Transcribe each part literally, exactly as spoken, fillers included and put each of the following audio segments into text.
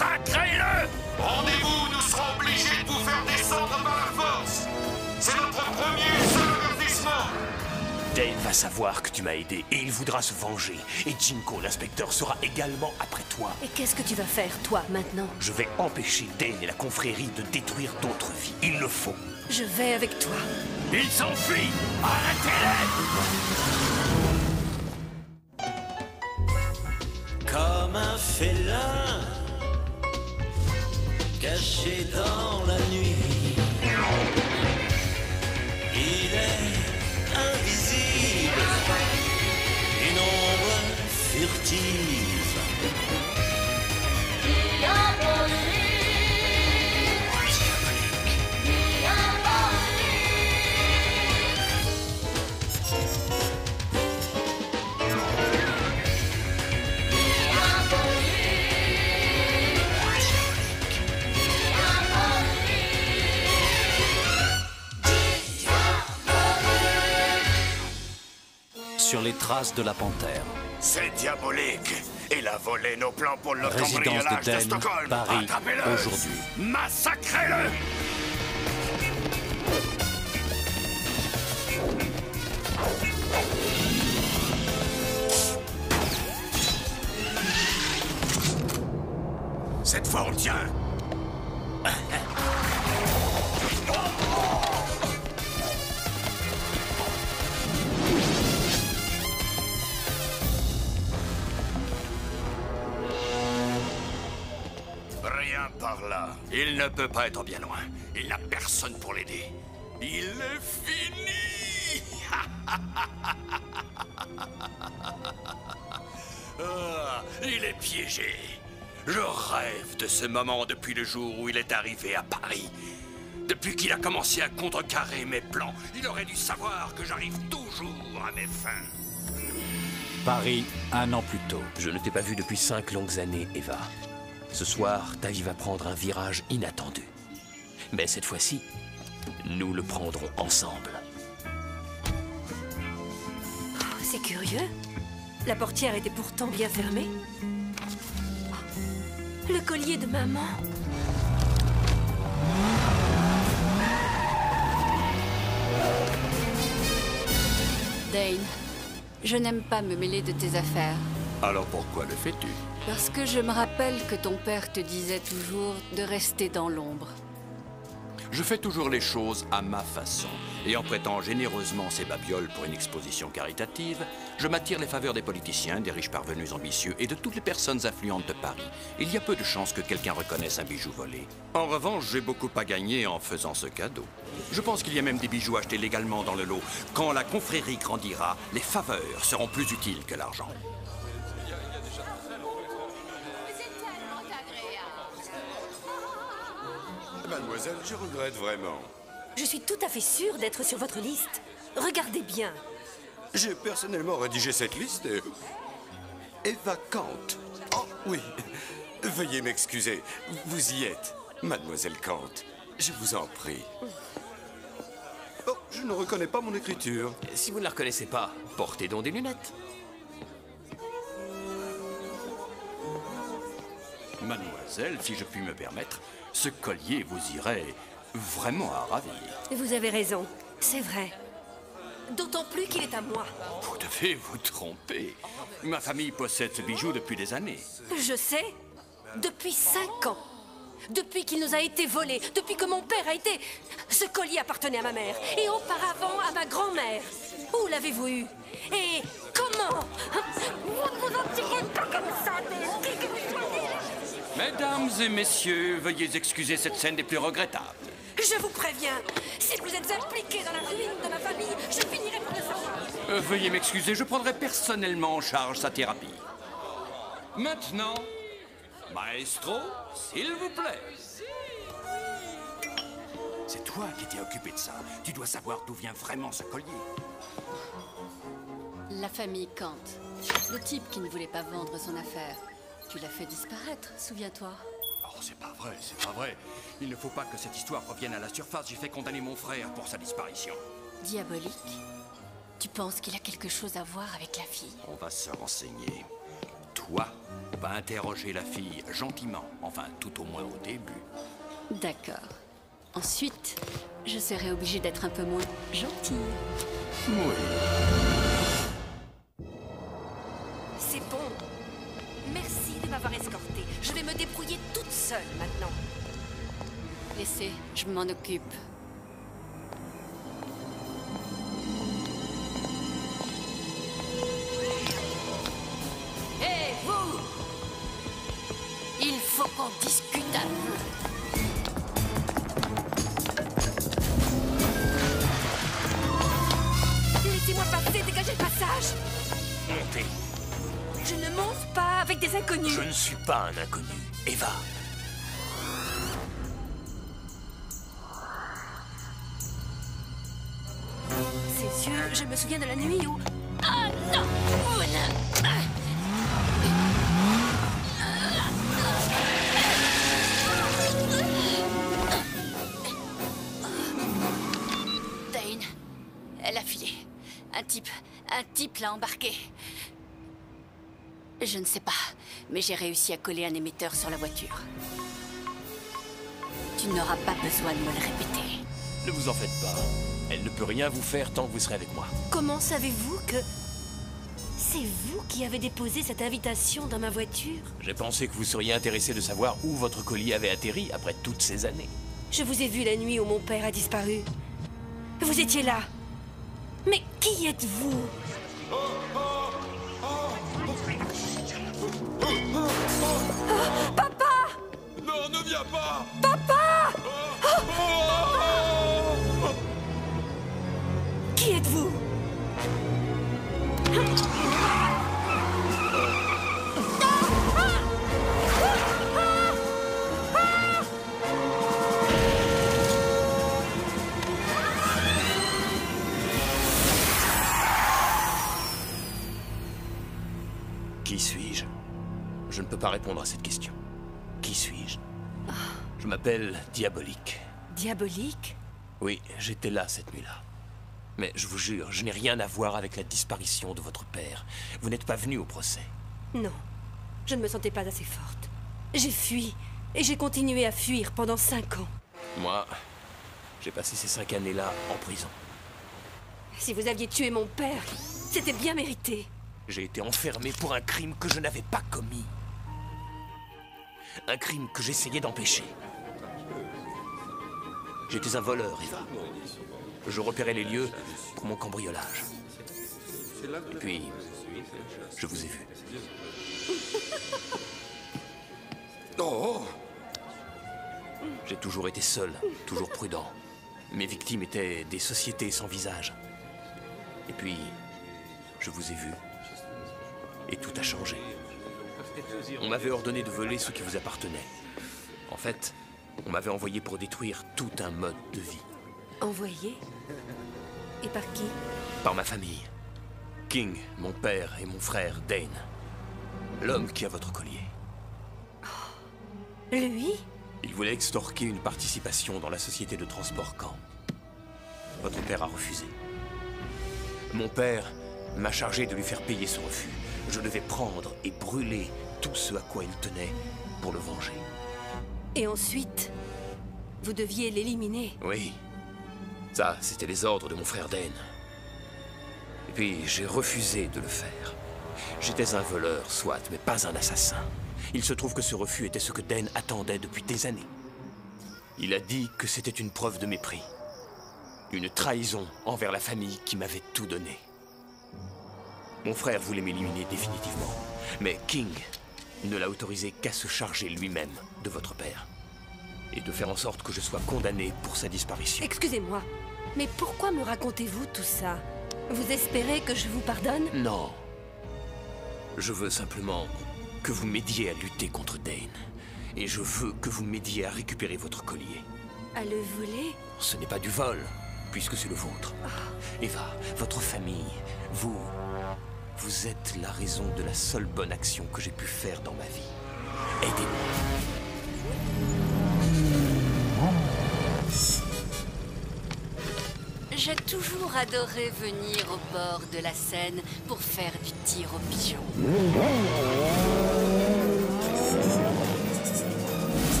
Massacrez-le! Rendez-vous, nous serons obligés de vous faire descendre par la force. C'est notre premier et seul avertissement. Dane va savoir que tu m'as aidé et il voudra se venger. Et Jinko, l'inspecteur, sera également après toi. Et qu'est-ce que tu vas faire, toi, maintenant? Je vais empêcher Dane et la confrérie de détruire d'autres vies. Il le faut. Je vais avec toi. Il s'enfuit! Arrêtez-les! Comme un félin caché dans la nuit, il est invisible, une ombre furtive. Sur les traces de la panthère. C'est diabolique. Il a volé nos plans pour le Résidence cambriolage de de, Dane, Stockholm. Paris, Attrapez-le. aujourd'hui. Massacrez-le. Cette fois, on le tient. Rien par là. Il ne peut pas être bien loin. Il n'a personne pour l'aider. Il est fini. Ah, il est piégé. Je rêve de ce moment depuis le jour où il est arrivé à Paris. Depuis qu'il a commencé à contrecarrer mes plans, il aurait dû savoir que j'arrive toujours à mes fins. Paris, un an plus tôt. Je ne t'ai pas vu depuis cinq longues années, Eva. Ce soir, ta vie va prendre un virage inattendu. Mais cette fois-ci, nous le prendrons ensemble. Oh, c'est curieux. La portière était pourtant bien fermée. Oh, le collier de maman. Dane, je n'aime pas me mêler de tes affaires. Alors pourquoi le fais-tu? Parce que je me rappelle que ton père te disait toujours de rester dans l'ombre. Je fais toujours les choses à ma façon. Et en prêtant généreusement ces babioles pour une exposition caritative, je m'attire les faveurs des politiciens, des riches parvenus ambitieux et de toutes les personnes influentes de Paris. Il y a peu de chances que quelqu'un reconnaisse un bijou volé. En revanche, j'ai beaucoup à gagner en faisant ce cadeau. Je pense qu'il y a même des bijoux achetés légalement dans le lot. Quand la confrérie grandira, les faveurs seront plus utiles que l'argent. Mademoiselle, je regrette vraiment. Je suis tout à fait sûre d'être sur votre liste. Regardez bien. J'ai personnellement rédigé cette liste et... Eva Kant. Oh, oui. Veuillez m'excuser. Vous y êtes, Mademoiselle Kant. Je vous en prie. Oh, je ne reconnais pas mon écriture. Si vous ne la reconnaissez pas, portez donc des lunettes. Mademoiselle, si je puis me permettre, ce collier vous irait vraiment à ravir. Vous avez raison. C'est vrai. D'autant plus qu'il est à moi. Vous devez vous tromper. Ma famille possède ce bijou depuis des années. Je sais. Depuis cinq ans. Depuis qu'il nous a été volé. Depuis que mon père a été... Ce collier appartenait à ma mère. Et auparavant à ma grand-mère. Où l'avez-vous eu? Et comment? Vous ne vous en tirez pas comme ça, des... Mesdames et messieurs, veuillez excuser cette scène des plus regrettables. Je vous préviens, si vous êtes impliqués dans la ruine de ma famille, je finirai par le savoir. Euh, veuillez m'excuser, je prendrai personnellement en charge sa thérapie. Maintenant, maestro, s'il vous plaît. C'est toi qui t'es occupé de ça. Tu dois savoir d'où vient vraiment ce collier. La famille Kant. Le type qui ne voulait pas vendre son affaire. Tu l'as fait disparaître, souviens-toi. Oh, c'est pas vrai, c'est pas vrai. Il ne faut pas que cette histoire revienne à la surface. J'ai fait condamner mon frère pour sa disparition. Diabolique? Tu penses qu'il a quelque chose à voir avec la fille? On va se renseigner. toi va interroger la fille gentiment, enfin tout au moins au début. D'accord. Ensuite, je serai obligée d'être un peu moins gentille. Oui. C'est bon. Merci de m'avoir escortée. Je vais me débrouiller toute seule maintenant. Laissez, je m'en occupe. Hé, vous! Il faut qu'on discute un peu. Laissez-moi passer, dégagez le passage. Montez. Je ne monte pas avec des inconnus. Je ne suis pas un inconnu. Eva. Ces yeux, je me souviens de la nuit où... Ah non! Vous ne... Dane, elle a filé. Un type, un type l'a embarqué. Je ne sais pas, mais j'ai réussi à coller un émetteur sur la voiture. Tu n'auras pas besoin de me le répéter. Ne vous en faites pas. Elle ne peut rien vous faire tant que vous serez avec moi. Comment savez-vous que... C'est vous qui avez déposé cette invitation dans ma voiture? J'ai pensé que vous seriez intéressé de savoir où votre colis avait atterri après toutes ces années. Je vous ai vu la nuit où mon père a disparu. Vous étiez là. Mais qui êtes-vous? Oh, papa! Non, ne viens pas! Papa! Qui êtes-vous? Qui suis-je? Je ne peux pas répondre à cette question. Qui suis-je? Je m'appelle Diabolique. Diabolique? Oui, j'étais là cette nuit-là. Mais je vous jure, je n'ai rien à voir avec la disparition de votre père. Vous n'êtes pas venu au procès. Non, je ne me sentais pas assez forte. J'ai fui, et j'ai continué à fuir pendant cinq ans. Moi, j'ai passé ces cinq années-là en prison. Si vous aviez tué mon père, c'était bien mérité. J'ai été enfermé pour un crime que je n'avais pas commis. Un crime que j'essayais d'empêcher. J'étais un voleur, Eva. Je repérais les lieux pour mon cambriolage. Et puis, je vous ai vu. Oh! J'ai toujours été seul, toujours prudent. Mes victimes étaient des sociétés sans visage. Et puis, je vous ai vu. Et tout a changé. On m'avait ordonné de voler ce qui vous appartenait. En fait, on m'avait envoyé pour détruire tout un mode de vie. Envoyé? Et par qui? Par ma famille. King, mon père et mon frère Dane. L'homme qui a votre collier. Lui? Il voulait extorquer une participation dans la société de transport Caen. Votre père a refusé. Mon père m'a chargé de lui faire payer ce refus. Je devais prendre et brûler tout ce à quoi il tenait pour le venger. Et ensuite, vous deviez l'éliminer. Oui. Ça, c'était les ordres de mon frère Dane. Et puis, j'ai refusé de le faire. J'étais un voleur, soit, mais pas un assassin. Il se trouve que ce refus était ce que Dane attendait depuis des années. Il a dit que c'était une preuve de mépris. Une trahison envers la famille qui m'avait tout donné. Mon frère voulait m'éliminer définitivement. Mais King ne l'a autorisé qu'à se charger lui-même de votre père. Et de faire en sorte que je sois condamné pour sa disparition. Excusez-moi, mais pourquoi me racontez-vous tout ça? Vous espérez que je vous pardonne? Non. Je veux simplement que vous m'aidiez à lutter contre Dane. Et je veux que vous m'aidiez à récupérer votre collier. À le voler? Ce n'est pas du vol, puisque c'est le vôtre. Eva, votre famille, vous... Vous êtes la raison de la seule bonne action que j'ai pu faire dans ma vie. Aidez-moi. J'ai toujours adoré venir au bord de la Seine pour faire du tir au pigeon.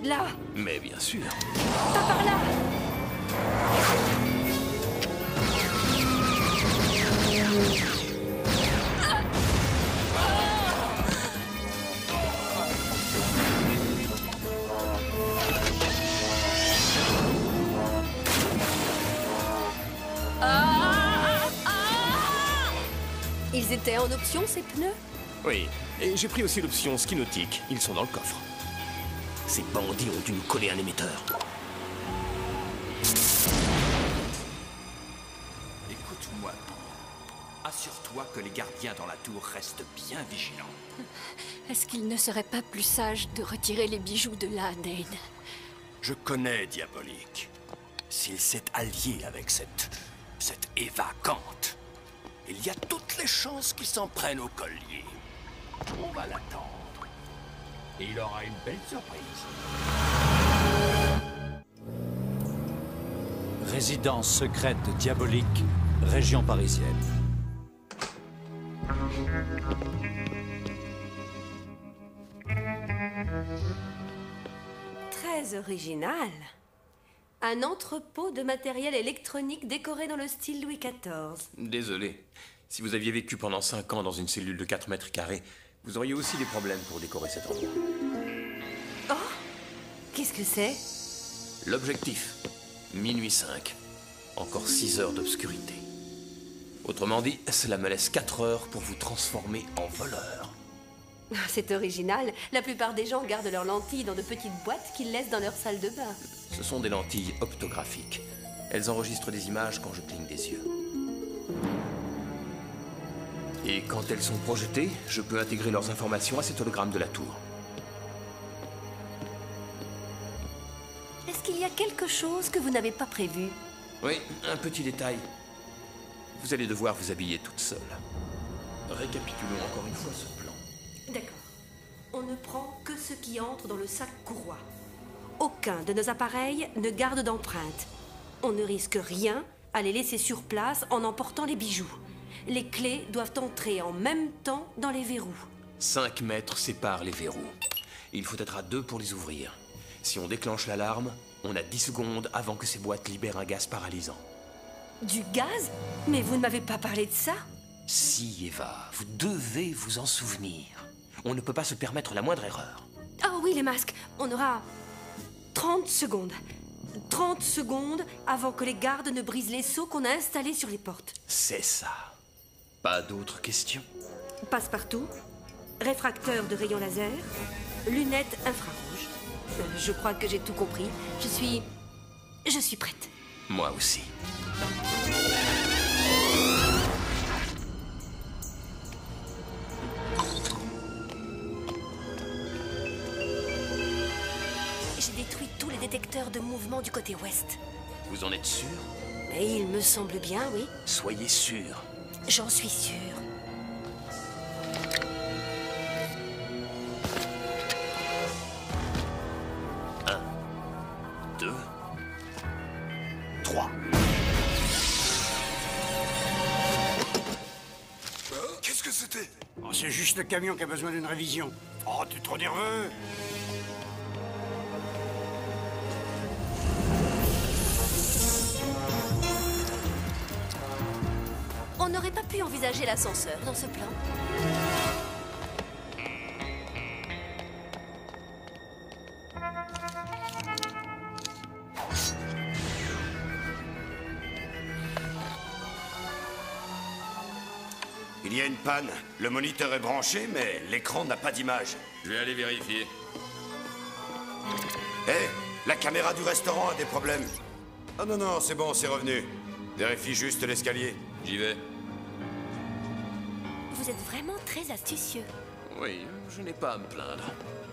Là. Mais bien sûr. Pas par là. Ils étaient en option, ces pneus? Oui, et j'ai pris aussi l'option ski nautique. Ils sont dans le coffre. Ces bandits ont dû nous coller un émetteur. Écoute-moi, assure-toi que les gardiens dans la tour restent bien vigilants. Est-ce qu'il ne serait pas plus sage de retirer les bijoux de là, Dane? Je connais Diabolique. S'il s'est allié avec cette... cette Eva Kant, il y a toutes les chances qu'il s'en prenne au collier. On va l'attendre. Et il aura une belle surprise. Résidence secrète diabolique, région parisienne. Très original. Un entrepôt de matériel électronique décoré dans le style Louis quatorze. Désolé. Si vous aviez vécu pendant cinq ans dans une cellule de quatre mètres carrés, vous auriez aussi des problèmes pour décorer cet endroit. Oh! Qu'est-ce que c'est? L'objectif, minuit cinq. Encore six heures d'obscurité. Autrement dit, cela me laisse quatre heures pour vous transformer en voleur. C'est original. La plupart des gens gardent leurs lentilles dans de petites boîtes qu'ils laissent dans leur salle de bain. Ce sont des lentilles optographiques. Elles enregistrent des images quand je cligne des yeux. Et quand elles sont projetées, je peux intégrer leurs informations à cet hologramme de la tour. Est-ce qu'il y a quelque chose que vous n'avez pas prévu? Oui, un petit détail. Vous allez devoir vous habiller toute seule. Récapitulons encore une fois ce plan. D'accord. On ne prend que ce qui entre dans le sac courroie. Aucun de nos appareils ne garde d'empreinte. On ne risque rien à les laisser sur place en emportant les bijoux. Les clés doivent entrer en même temps dans les verrous. Cinq mètres séparent les verrous. Il faut être à deux pour les ouvrir. Si on déclenche l'alarme, on a dix secondes avant que ces boîtes libèrent un gaz paralysant. Du gaz? Mais vous ne m'avez pas parlé de ça? Si, Eva, vous devez vous en souvenir. On ne peut pas se permettre la moindre erreur. Ah oui, les masques. On aura trente secondes. trente secondes avant que les gardes ne brisent les seaux qu'on a installés sur les portes. C'est ça. Pas d'autres questions? Passe-partout, réfracteur de rayons laser, lunettes infrarouges. Euh, je crois que j'ai tout compris. Je suis... Je suis prête. Moi aussi. J'ai détruit tous les détecteurs de mouvement du côté ouest. Vous en êtes sûr? Et il me semble bien, oui. Soyez sûr. J'en suis sûre. Un, deux, trois. Qu'est-ce que c'était? Oh, c'est juste le camion qui a besoin d'une révision. Oh, t'es trop nerveux. On n'aurait pas pu envisager l'ascenseur dans ce plan. Il y a une panne. Le moniteur est branché, mais l'écran n'a pas d'image. Je vais aller vérifier. Hé, la caméra du restaurant a des problèmes. Ah non, non, c'est bon, c'est revenu. Vérifie juste l'escalier. J'y vais. Vous êtes vraiment très astucieux. Oui, je n'ai pas à me plaindre.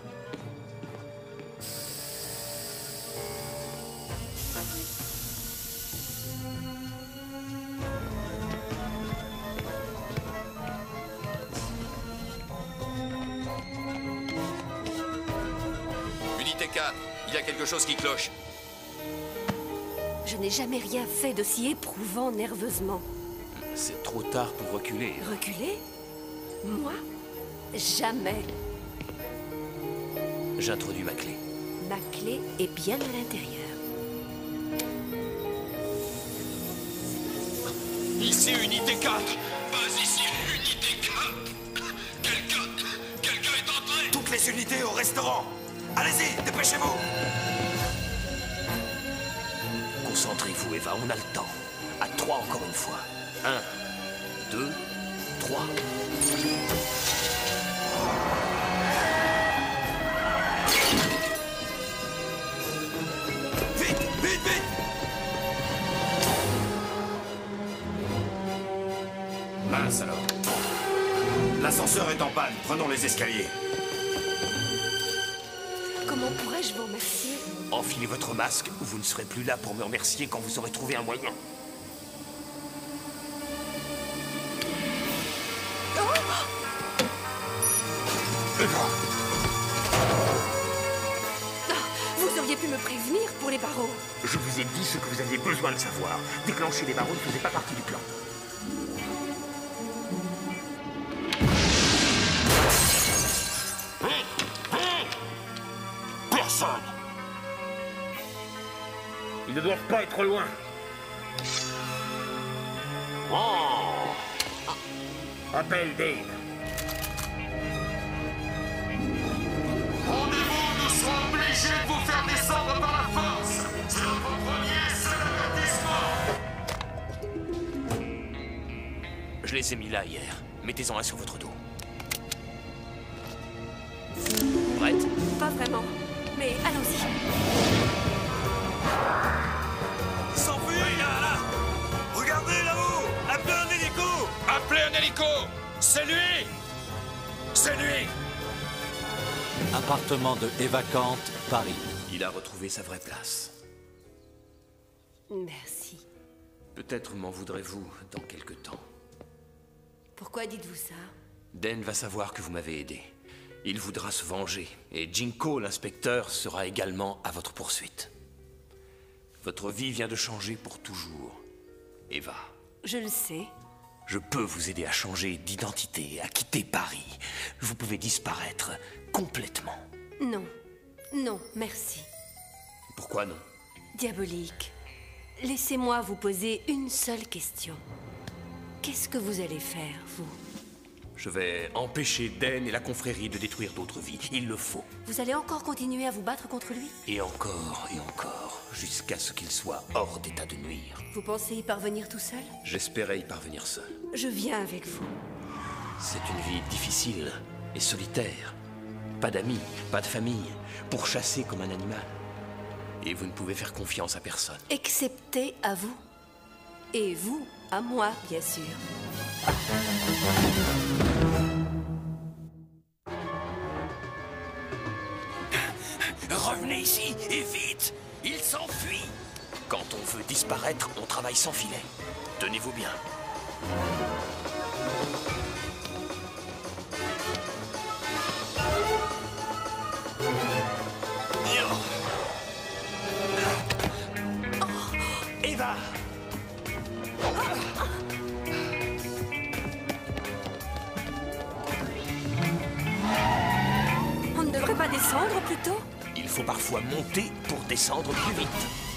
Unité quatre, il y a quelque chose qui cloche. Je n'ai jamais rien fait d'aussi éprouvant nerveusement. C'est trop tard pour reculer. Reculer? Moi? Jamais. J'introduis ma clé. Ma clé est bien à l'intérieur. Ici, unité quatre. Base ici, unité quatre. Quelqu'un... Quelqu'un est entré. Toutes les unités au restaurant. Allez-y, dépêchez-vous. Concentrez-vous, Eva, on a le temps. À trois encore une fois. Un, deux, trois. Vite, vite, vite. Mince alors. L'ascenseur est en panne. Prenons les escaliers. Comment pourrais-je vous remercier? Enfilez votre masque ou vous ne serez plus là pour me remercier quand vous aurez trouvé un moyen. Vous auriez pu me prévenir pour les barreaux. Je vous ai dit ce que vous aviez besoin de savoir. Déclencher les barreaux ne faisait pas partie du plan. Personne. Ils ne doivent pas être loin. Oh. Appelle Dave. Rendez-vous, nous serons obligés de vous faire descendre par la force. C'est votre premier seul avertissement. Je les ai mis là hier. Mettez-en un sur votre dos. Prête? Pas vraiment, mais allons-y. S'enfuit, là, là. Regardez là-haut. Appelez un hélico. Appelez un hélico. C'est lui. C'est lui. Appartement de Eva Kant, Paris. Il a retrouvé sa vraie place. Merci. Peut-être m'en voudrez-vous dans quelque temps. Pourquoi dites-vous ça? Dan va savoir que vous m'avez aidé. Il voudra se venger, et Jinko, l'inspecteur, sera également à votre poursuite. Votre vie vient de changer pour toujours, Eva. Je le sais. Je peux vous aider à changer d'identité, à quitter Paris. Vous pouvez disparaître complètement. Non. Non, merci. Pourquoi non? Diabolique, laissez-moi vous poser une seule question. Qu'est-ce que vous allez faire, vous? Je vais empêcher Dan et la confrérie de détruire d'autres vies. Il le faut. Vous allez encore continuer à vous battre contre lui? Et encore et encore, jusqu'à ce qu'il soit hors d'état de nuire. Vous pensez y parvenir tout seul? J'espérais y parvenir seul. Je viens avec vous. C'est une vie difficile et solitaire. Pas d'amis, pas de famille, pourchassé comme un animal. Et vous ne pouvez faire confiance à personne. Excepté à vous. Et vous, à moi, bien sûr. Revenez ici, et vite! Il s'enfuit! Quand on veut disparaître, on travaille sans filet. Tenez-vous bien. Eva! On ne devrait pas descendre plutôt? Il faut parfois monter pour descendre plus vite.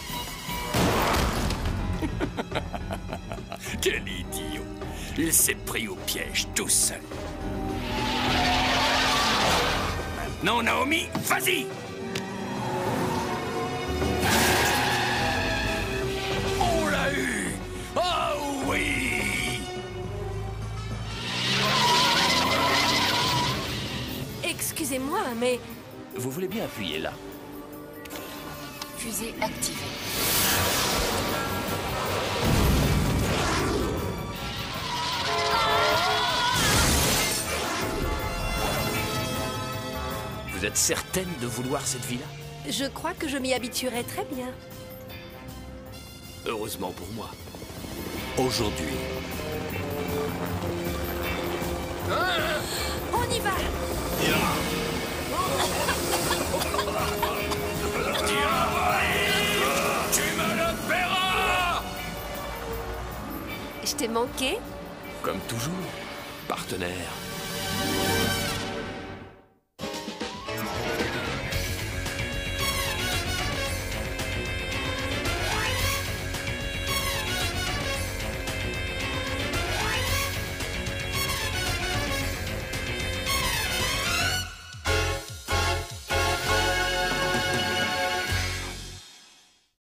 Quel idiot. Il s'est pris au piège tout seul. Maintenant, Naomi, vas-y! On l'a eu! Oh oui! Excusez-moi, mais... Vous voulez bien appuyer là? Fusée activée. Vous êtes certaine de vouloir cette vie-là? Je crois que je m'y habituerai très bien. Heureusement pour moi. Aujourd'hui, On y va! Tu me le paieras! Je t'ai manqué? Comme toujours, partenaire.